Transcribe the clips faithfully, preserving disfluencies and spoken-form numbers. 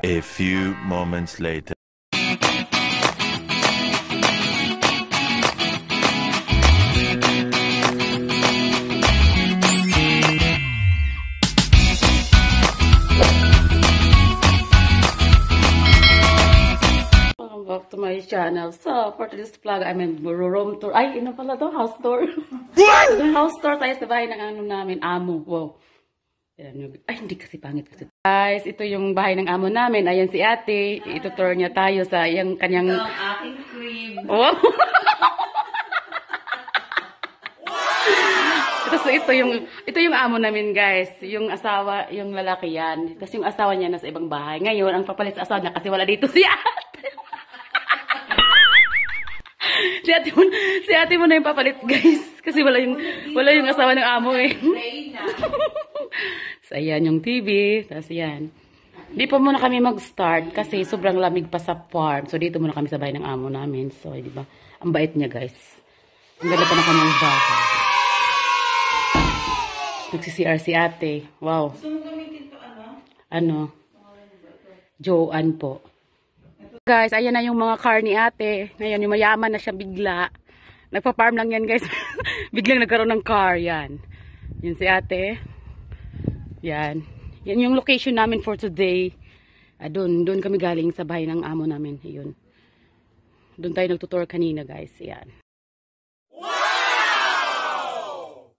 A few moments later. Welcome back to my channel. So, for today's vlog, I'm in room tour. Ay, ino pala to? House tour. House tour tayo sa bahay ng ano namin, amo. Wow. Ay, hindi kasi pangit kasi. Guys, ito yung bahay ng amo namin. Ayan si ate. Itutour niya tayo sa yung kanyang... Ito ang aking crib. Oh. Ito, so ito yung, ito yung amo namin, guys. Yung asawa, yung lalaki yan. Kasi yung asawa niya nasa ibang bahay. Ngayon, ang papalit sa asawa niya kasi wala dito si ate. si ate mo, si ate mo na yung papalit, guys. Kasi wala yung, wala yung asawa ng amo eh. So, ayan yung T V. Tapos, ayan. Di pa muna kami mag-start kasi sobrang lamig pa sa farm. So, dito muna kami sa bahay ng amo namin. So, di ba? Ang bait niya, guys. Ang ganda pa na kami ng bahay. Nagsi-C R si ate. Wow. Gusto mo gamitin to ano? Ano? Joanne po. Guys, ayan na yung mga car ni ate. Ngayon, yung mayaman na siya bigla. Nagpa-farm lang yan, guys. Biglang nagkaroon ng car. Yan. Yan si ate. Yan. Yan yung location namin for today. Ah, doon, doon kami galing sa bahay ng amo namin. Yun. Doon tayo nagtutour kanina, guys. Yan. Wow!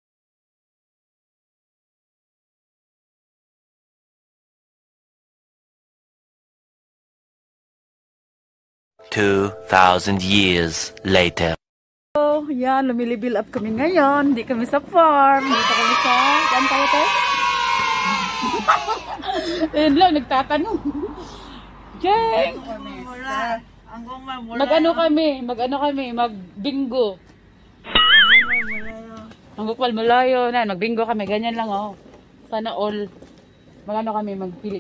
Two thousand years later. So, yan. Lumilibil up kami ngayon. Hindi kami sa farm. Dito kami sa... Saan tayo tayo? Ayun lang, nagtatanong. Jeng! Mag-ano kami, mag-ano kami, mag-bingo. Mag-upal malayo na, mag-bingo kami, ganyan lang oh. Sana all, mag-ano kami, mag-pili.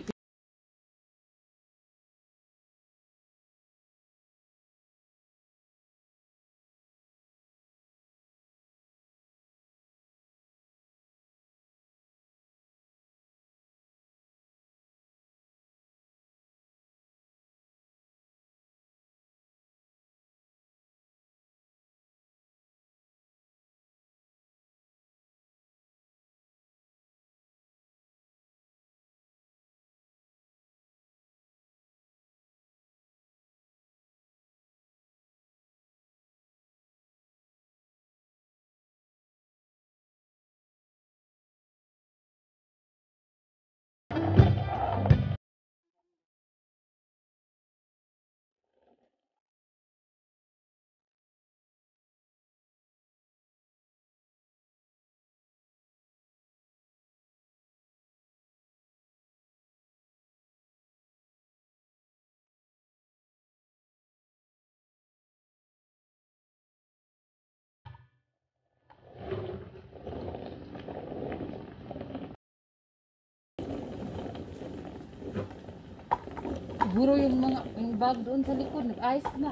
Siguro yung mga yung bag doon sa likod, nag-ice na.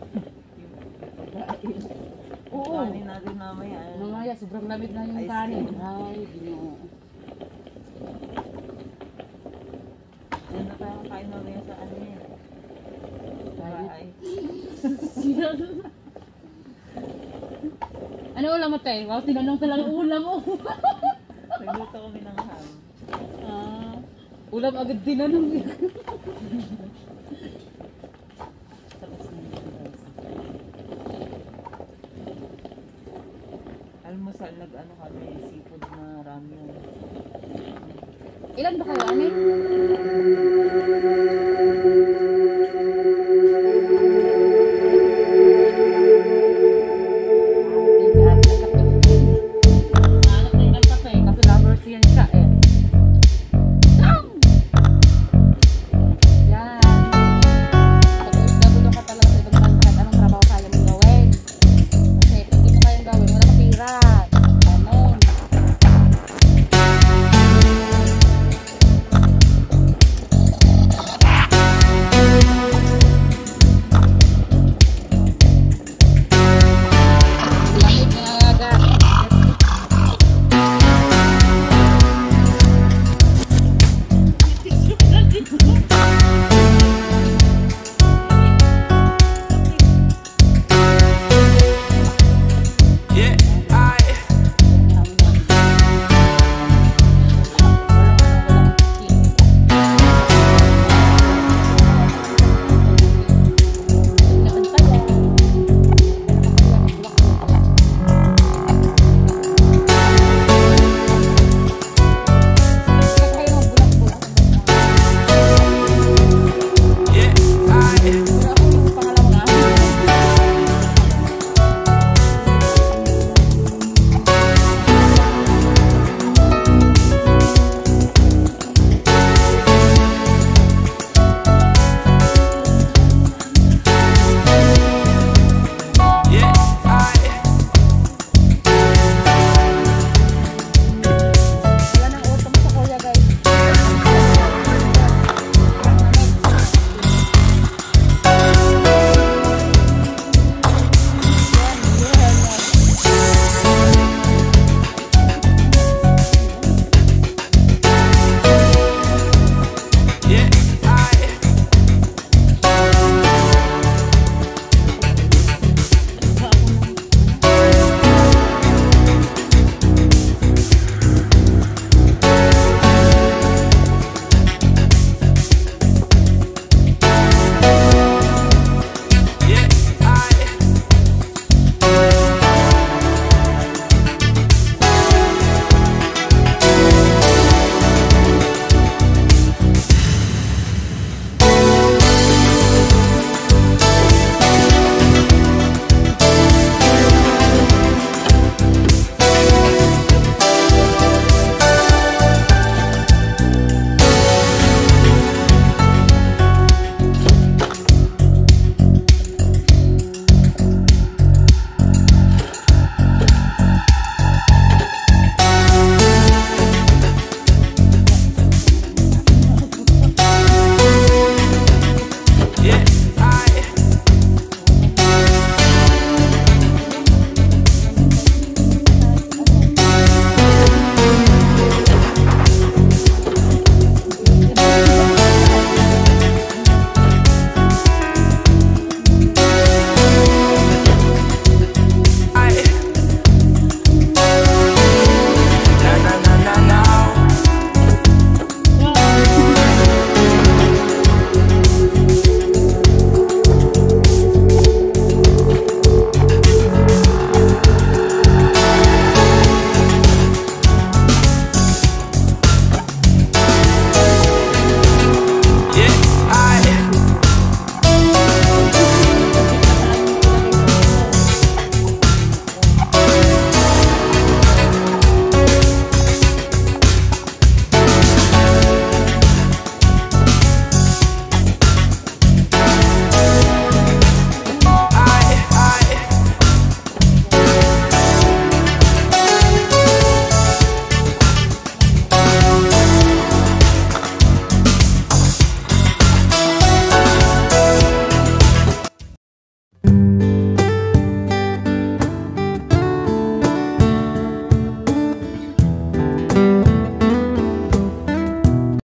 Oo. Kanin natin mamaya. Mamaya, sobrang lamig na yung kanin. Ay, ginoo. Yan na tayo kain mamaya sa ano yan. Bahay. Ano ulam mo, Tay? Wow, tinanong talaga ulam mo. Nagluto kami ng ham. Ah, ulam agad tinanong. Almusal, nag-ano kami, seafood na ramyun. Ilan ba kayo, Ani?